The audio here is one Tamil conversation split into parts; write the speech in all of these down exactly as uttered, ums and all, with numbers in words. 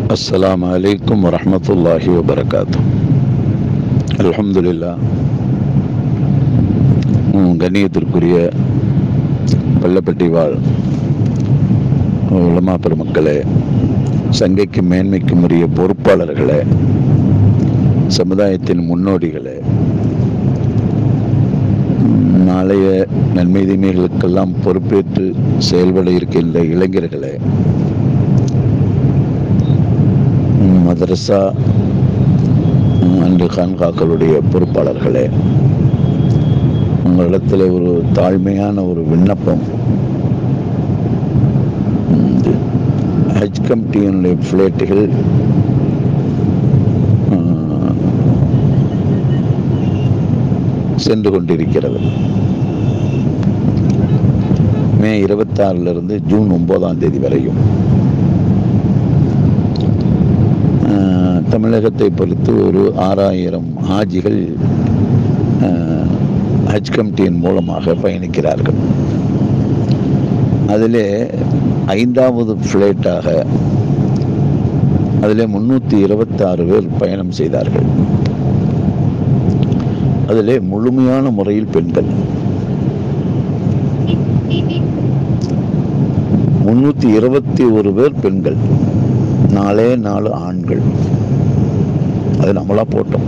அஸ்ஸலாமு அலைக்கும் வரஹ்மத்துல்லாஹி வபரகாத்துஹு. அல்ஹம்துலில்லாஹ். கண்ணியத்திற்குரிய பள்ளப்பட்டி வாழ் உலமா பெருமக்களே, சங்கைக்கும் மேன்மைக்கும் உரிய பொறுப்பாளர்களே, சமுதாயத்தின் முன்னோடிகளே, நாளைய நன்மை தீமைகளுக்கெல்லாம் பொறுப்பேற்று செயல்பட இருக்கின்ற இளைஞர்களே, மதரசா அன்று கான்காக்களுடைய பொறுப்பாளர்களே, உங்களிடத்தில் ஒரு தாழ்மையான ஒரு விண்ணப்பம். ஹஜ் கமிட்டியினுடைய ஃப்ளைட்டுகள் சென்று கொண்டிருக்கிறது. மே இருபத்தி ஆறுல இருந்து ஜூன் ஒன்பதாம் தேதி வரையும் தமிழகத்தை பொறுத்து ஒரு ஆறாயிரம் ஹாஜிகள் ஹஜ் கமிட்டியின் மூலமாக பயணிக்கிறார்கள். அதிலே ஐந்தாவது ஃப்ளைட்டாக அதிலே முன்னூற்றி இருபத்தி ஆறு பேர் பயணம் செய்தார்கள். அதிலே முழுமையான முறையில் பெண்கள். முன்னூற்றி இருபத்தி ஒரு பேர் பெண்கள், நாலே நாலு ஆண்கள். அது நம்மளா போட்டோம்.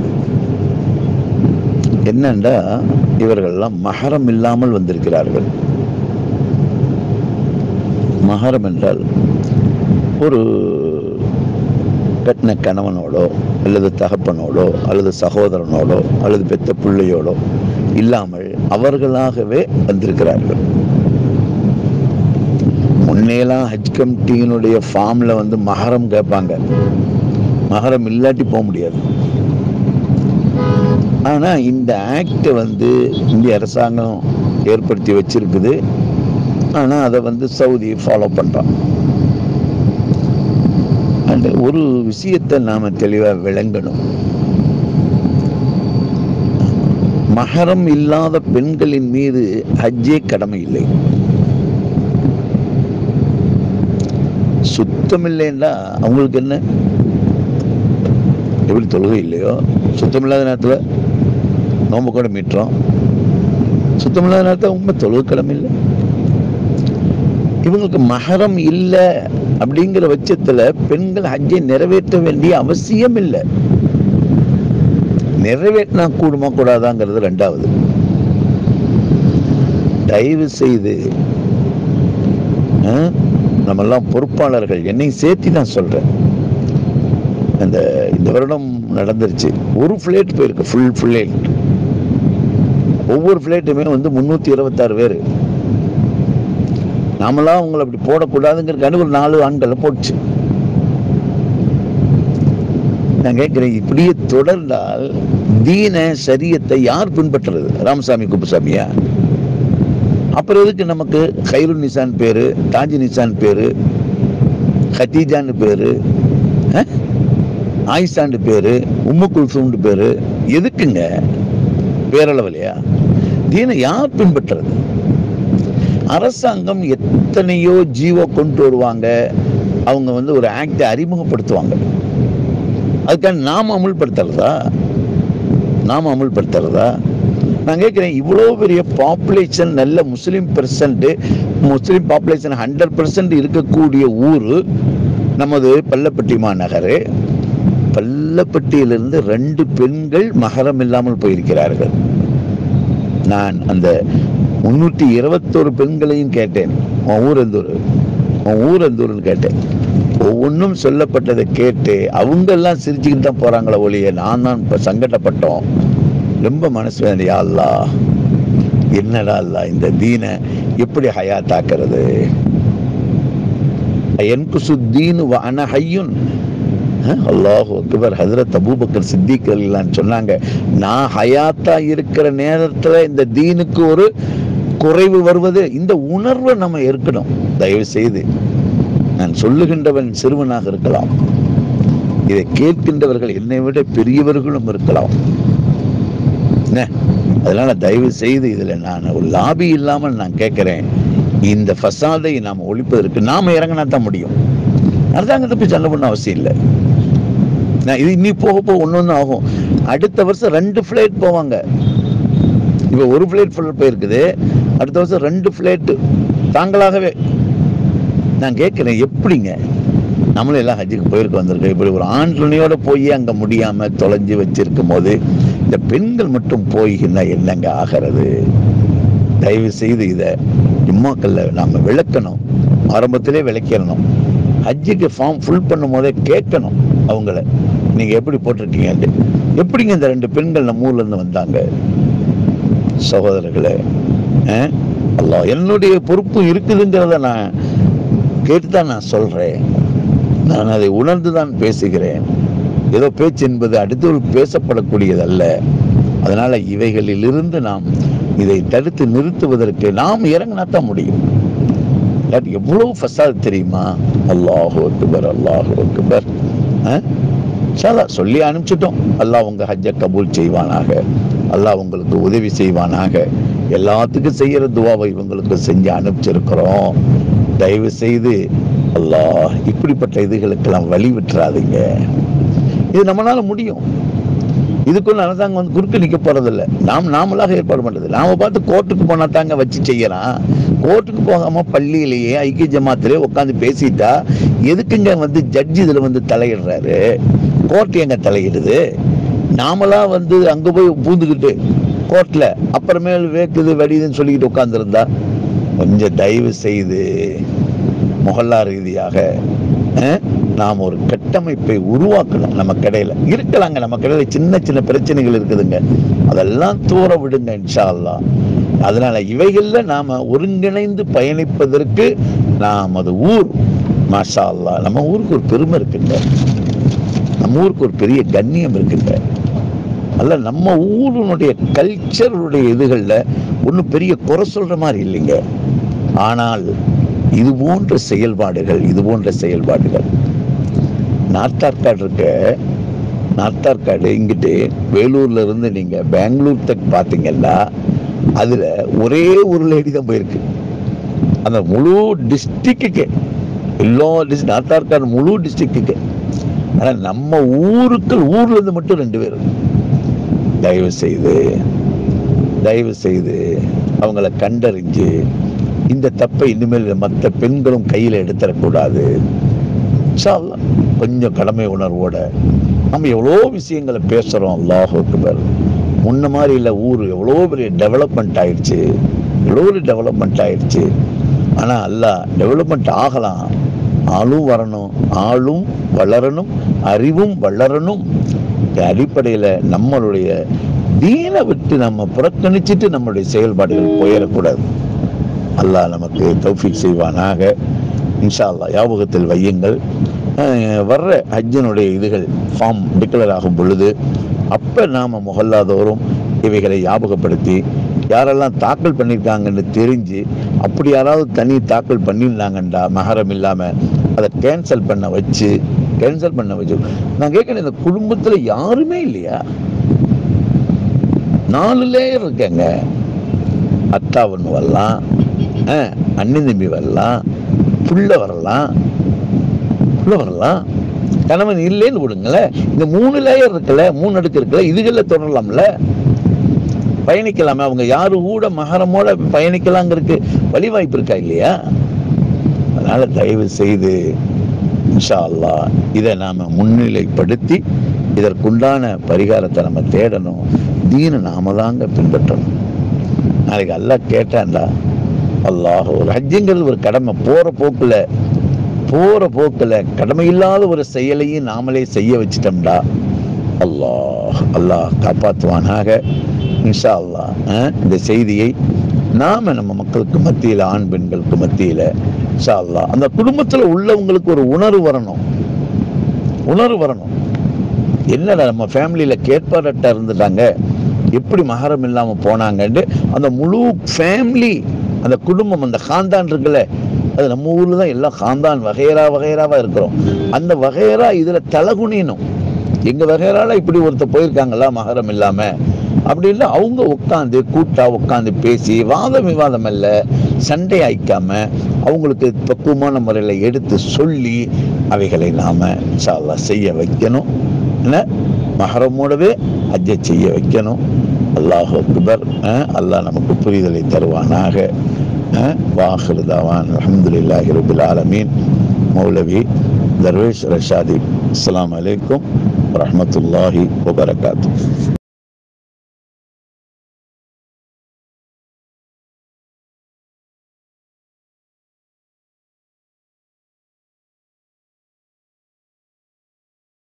என்னண்டா, இவர்கள்லாம் மஹரம் இல்லாமல் வந்திருக்கிறார்கள். மஹரம் என்றால் ஒரு கட்டின கணவனோடோ அல்லது தகப்பனோடோ அல்லது சகோதரனோடோ அல்லது பெத்த பிள்ளையோடோ இல்லாமல் அவர்களாகவே வந்திருக்கிறார்கள். முன்னேலாம் ஹஜ் கமிட்டியினுடைய ஃபார்ம்ல வந்து மஹரம் கேட்பாங்க. மஹரம் இல்லாட்டி போக முடியாது. ஆனா இந்த ஆக்ட் வந்து இந்திய அரசாங்கம் ஏற்படுத்தி வச்சிருக்குது. ஆனா அதை வந்து சவுதி ஃபாலோ பண்றான். அந்த ஒரு விஷயத்தை நாம தெளிவா விளங்கணும். மஹரம் இல்லாத பெண்களின் மீது ஹஜ்ஜே கடமை இல்லை. சுத்தம் இல்லைன்னா அவங்களுக்கு என்ன? எப்படி தொழுகை இல்லையோ, சுத்தம் இல்லாத நேரத்தில் நோம்பு கூட மீட்டுறோம். சுத்தம் இல்லாத நேரத்தில் உண்மை தொழுகை கடமை இல்லை. இவங்களுக்கு மஹரம் இல்லை அப்படிங்கிற பட்சத்தில் பெண்கள் ஹஜ்ஜை நிறைவேற்ற வேண்டிய அவசியம் இல்லை. நிறைவேற்றினா கூடுமா கூடாதாங்கிறது ரெண்டாவது. தயவு செய்து நம்மெல்லாம் பொறுப்பாளர்கள், என்னை சேர்த்தி நான் சொல்றேன், அந்த இந்த வருடம் நடந்துருச்சு, ஒரு ஃபிளைட் போயிருக்கு, ஃபுல் ஃபிளைட். ஒவ்வொரு ஃபிளைட்டுமே வந்து முன்னூத்தி இருபத்தி ஆறு பேர். நாமெல்லாம் அவங்களை அப்படி போடக்கூடாதுங்கிறதுக்கான ஒரு நாலு ஆண்களை போச்சு. நான் கேட்கிறேன், இப்படியே தொடர்ந்தால் தீன சரியத்தை யார் பின்பற்றுறது? ராமசாமி குப்புசாமியா? அப்புறம் எதுக்கு நமக்கு கைருல் நிசான் பேரு, தாஜி நிசான் பேரு, ஹதீஜான்னு பேரு, ஆயிஷாண்டு பேரு, உம்மு குல்சூண்டு பேரு? எதுக்குங்க? பேரளவிலையா? தீனை யார் பின்பற்றுறது? அரசாங்கம் எத்தனையோ ஜீவோ கொண்டு வருவாங்க, அவங்க வந்து ஒரு ஆக்டை அறிமுகப்படுத்துவாங்க. அதுக்காக நாம அமுல்படுத்துறதா? நாம அமுல்படுத்துறதா? நான் கேட்கிறேன், இவ்வளோ பெரிய பாப்புலேஷன், நல்ல Muslim percent, Muslim population hundred percent இருக்கக்கூடிய ஊர் நமது பள்ளப்பட்டி மாநகர். பள்ளப்பட்டியிலிருந்து ரெண்டு பெண்கள் மஹரம் இல்லாமல் போயிருக்கிறார்கள். நான் அந்த முன்னூற்றி இருபத்தோரு பெண்களையும் கேட்டேன், உன் ஊர் எந்த ஊர், உன் ஊர் எந்த ஊருன்னு கேட்டேன். ஒவ்வொன்றும் சொல்லப்பட்டதை கேட்டு அவங்க எல்லாம் சிரிச்சுக்கிட்டு தான் போறாங்களே ஒழிய, நான் தான் இப்போ சங்கடப்பட்டோம். ரொம்ப மனசு வேண்டிய, யா அல்லாஹ், என்னடா அல்லாஹ் இந்த தீனை எப்படி ஹயாத்தாக்குறது? என்குசுத்தீன் வ அன ஹய்யுன். அல்லாஹு அக்பர். ஹஜ்ரத் அபூபக்கர் சித்திக் ரலியல்லாஹு சொன்னாங்க, நான் ஹயாத்தா இருக்கிற நேரத்துல இந்த தீனுக்கு ஒரு குறைவு வருவது, இந்த உணர்வை நம்ம இருக்கணும். தயவு செய்து, நான் சொல்லுகின்றவன் சிறுவனாக இருக்கலாம், இதை கேட்கின்றவர்கள் என்னை விட பெரியவர்களும் இருக்கலாம். அதனால தயவு செய்து இதுல நான் ஒரு லாபி இல்லாமல் நான் கேட்கிறேன், இந்த ஃபசாதை நாம் ஒழிப்பதற்கு நாம இறங்கினா தான் முடியும். அரசாங்கத்தை போய் சண்டை பண்ண அவசியம் இல்லை. நான் இது இன்னி போக போக ஒன்று ஒன்று ஆகும். அடுத்த வருஷம் ரெண்டு ஃப்ளைட் போவாங்க. இப்போ ஒரு ஃப்ளைட் ஃபுல் போயிருக்குது, அடுத்த வருஷம் ரெண்டு ஃப்ளைட்டு தாங்களாகவே. நான் கேட்குறேன், எப்படிங்க நம்மளும் எல்லாம் ஹஜ்ஜுக்கு போயிருக்க வந்திருக்கோம், இப்படி ஒரு ஆண் துணையோட போய் அங்கே முடியாமல் தொலைஞ்சி வச்சிருக்கும் போது இந்த பெண்கள் மட்டும் போய்கின்னா என்னங்க ஆகிறது? தயவு செய்து இதை ஜும்மாக்கல்ல நாம் விளக்கணும், ஆரம்பத்திலே விளக்கிடணும். ஹஜ்ஜுக்கு ஃபார்ம் ஃபுல் பண்ணும் போதே கேட்கணும் அவங்கள, நீங்கள் எப்படி போட்டிருக்கீங்கன்ட்டு. எப்படிங்க இந்த ரெண்டு பெண்கள் நம்ம ஊர்லேருந்து வந்தாங்க? சகோதரர்களே, அல்லாஹ் என்னுடைய பொறுப்பு இருக்குதுங்கிறத நான் கேட்டுதான் நான் சொல்கிறேன். நான் அதை உணர்ந்து தான் பேசுகிறேன். ஏதோ பேச்சு என்பது அடுத்தவர்கள் பேசப்படக்கூடியதல்ல. அதனால் இவைகளிலிருந்து நாம் இதை தடுத்து நிறுத்துவதற்கு நாம் இறங்கினாத்தான் முடியும். எவ்வளோ ஃபசாத் தெரியுமா? அல்லாஹு அக்பர், அல்லாஹு அக்பர். சொல்லி அனுப்பிச்சிட்டோம். அல்லாஹ் உங்க ஹஜ்ஜை கபூல் செய்வானாக, அல்லாஹ் உங்களுக்கு உதவி செய்வானாக. எல்லாத்துக்கும் செய்யற துவாவை இவங்களுக்கு செஞ்சு அனுப்பிச்சிருக்கிறோம். தயவு செய்து அல்லாஹ் இப்படிப்பட்ட இதுகளுக்கெல்லாம் வழி விட்டுறாதீங்க. இது நம்மளால முடியும். இதுக்குள்ள அரசாங்கம் வந்து குறுக்கு நிற்க போறதில்லை. நாம் நாமளாக ஏற்பாடு பண்றது. நாம பார்த்து கோர்ட்டுக்கு போனா தாங்க வச்சு செய்யலாம். கோர்ட்டுக்கு போகாம பள்ளியிலேயே ஐக்கிய ஜமாத்திலே உட்காந்து பேசிட்டா எதுக்குங்க வந்து ஜட்ஜி இதுல வந்து தலையிடுறாரு? கோர்ட் எங்க தலையிடுது? நாமளா வந்து அங்க போய் பூந்துக்கிட்டு கோர்ட்ல அப்புறமேல் வேக்குது வடிதுன்னு சொல்லிக்கிட்டு உட்கார்ந்துருந்தா கொஞ்சம் தயவு செய்து முகல்லா ரீதியாக நாம் ஒரு கட்டமைப்பை உருவாக்கணும். நம்ம கடையில இருக்கலாங்க, நம்ம கடையில சின்ன சின்ன பிரச்சனைகள் இருக்குதுங்க, அதெல்லாம் தூர விடுங்க இன்ஷா அல்லாஹ். அதனால இவைகள்ல நாம ஒருங்கிணைந்து பயணிப்பதற்கு நாம் அது ஊர் மாஷா அல்லாஹ், நம்ம ஊருக்கு ஒரு பெருமை இருக்குங்க, நம்ம ஊருக்கு ஒரு பெரிய கண்ணியம் இருக்குங்க. அல்ல நம்ம ஊருடைய கல்ச்சருடைய இதுகள்ல ஒன்றும் பெரிய குறை சொல்ற மாதிரி இல்லைங்க. ஆனால் இது போன்ற செயல்பாடுகள் இது போன்ற செயல்பாடுகள் நார்த்தார்காடு இருக்க, நார்த்தார்காடு இங்கிட்டு வேலூர்ல இருந்து நீங்க பெங்களூர் தக் பார்த்தீங்கன்னா அதுல ஒரே ஒரு லேடி தான் போயிருக்கு. அந்த முழு டிஸ்ட்ரிக்டுக்கு எல்லா டிஸ்ட் நார்த்தார்காடு முழு டிஸ்ட்ரிக்டுக்கு. ஆனால் நம்ம ஊருக்கு ஊர்ல இருந்து மட்டும் ரெண்டு பேர். தயவு செய்து தயவு செய்து அவங்கள கண்டறிஞ்சு இந்த தப்பை இனிமேல் மற்ற பெண்களும் கையில் எடுத்துடக்கூடாது. கொஞ்சம் கடமை உணர்வோட நம்ம எவ்வளோ விஷயங்களை பேசுகிறோம். அல்லாஹ் அக்பர். முன்ன மாதிரி இல்லை, ஊர் எவ்வளோ பெரிய டெவலப்மெண்ட் ஆயிடுச்சு, எவ்வளோ ஒரு டெவலப்மெண்ட் ஆயிடுச்சு. ஆனால் அல்லாஹ் டெவலப்மெண்ட் ஆகலாம், ஆளும் வரணும், ஆளும் வளரணும், அறிவும் வளரணும். அடிப்படையில் நம்மளுடைய தீனை விட்டு நம்ம புறக்கணிச்சுட்டு நம்மளுடைய செயல்பாடுகள் போயிடக்கூடாது. அல்லாஹ் நமக்கு தௌஃபீக் செய்வானாக. இன்ஷா அல்லாஹ் ஞாபகத்தில் வையுங்கள். வர்ற ஹஜ்ஜினுடைய இதுகள் ஃபார்ம் டிக்ளேர் ஆகும் பொழுது அப்போ நாம் முகல்லாதோறும் இவைகளை ஞாபகப்படுத்தி யாரெல்லாம் தாக்கல் பண்ணியிருக்காங்கன்னு தெரிஞ்சு அப்படி யாராவது தனி தாக்கல் பண்ணியிருந்தாங்கண்டா மஹரம் இல்லாமல் அதை கேன்சல் பண்ண வச்சு கேன்சல் பண்ண வச்சு நான் கேட்குறேன், இந்த குடும்பத்தில் யாருமே இல்லையா? நாலு லேயர் இருக்கேங்க. அத்தா ஒன்று வரலாம், அண்ணன் தம்பி வரலாம், புள்ள வரலாம், புள்ள வரலாம், கணவன் இல்லைன்னு விடுங்களேன். இந்த மூணு லேயர் இருக்குல்ல, மூணு அடுக்கு இருக்குல்ல, இதுகளில் தொடரலாம்ல, பயணிக்கலாமே. அவங்க யாரு கூட மகரமோட பயணிக்கலாங்கிறதுக்கு வழி வாய்ப்பு இருக்கா இல்லையா? அதனால தயவு செய்து இன்ஷா அல்லாஹ் இதை நாம முன்னிலைப்படுத்தி இதற்குண்டான பரிகாரத்தை நம்ம தேடணும். தீனை நாம தாங்க பின்பற்றணும். நாளைக்கு அல்லாஹ் கேட்டான்டா, அல்லாஹ் ஒரு ஹஜ்ஜுங்கிறது ஒரு கடமை. போற போக்குல போற போக்குல கடமை இல்லாத ஒரு செயலையும் நாமளே செய்ய வச்சிட்டோம்டா அல்லாஹ் அல்லாஹ் காப்பாற்றுவானாக. இன்ஷா அல்லாஹ் இந்த செய்தியை நாம நம்ம மக்களுக்கு மத்தியில், ஆண் பெண்களுக்கு மத்தியில் இன்ஷா அல்லாஹ் அந்த குடும்பத்தில் உள்ளவங்களுக்கு ஒரு உணர்வு வரணும், உணர்வு வரணும். என்னடா நம்ம ஃபேமிலியில் கேட்பாரட்டா இருந்துட்டாங்க, எப்படி மஹரம் இல்லாமல் போனாங்கன்னு அந்த முழு ஃபேமிலி, அந்த குடும்பம், அந்த காந்தான் இருக்குல்ல, அது நம்ம ஊரில் தான் எல்லாம் காந்தான் வகையரா வகையராவாக இருக்கிறோம். அந்த வகையரா இதில் தலகுனினும். எங்கள் வகையரால இப்படி ஒருத்தர் போயிருக்காங்களா மஹரம் இல்லாமல் அப்படின்னு அவங்க உட்காந்து கூட்டா உட்காந்து பேசி வாதம் விவாதம் அல்ல, சண்டை ஆயிக்காம அவங்களுக்கு பக்குவமான முறையில் எடுத்து சொல்லி அவைகளை நாம இன்ஷா அல்லாஹ் செய்ய வைக்கணும். என்ன மஹரமோடவே ஹஜ்ஜை செய்ய வைக்கணும். அல்லாஹ் அக்பர். அல்லாஹ் நமக்கு புரிதலை தருவானாக. வாஹிரு தாவான் அல்ஹம்துலில்லாஹி ரப்பில் ஆலமீன். மௌலவி தர்வேஷ் ரஷாதி. அஸ்ஸலாமு அலைக்கும் வரஹ்மத்துல்லாஹி வபரகாத்துஹு.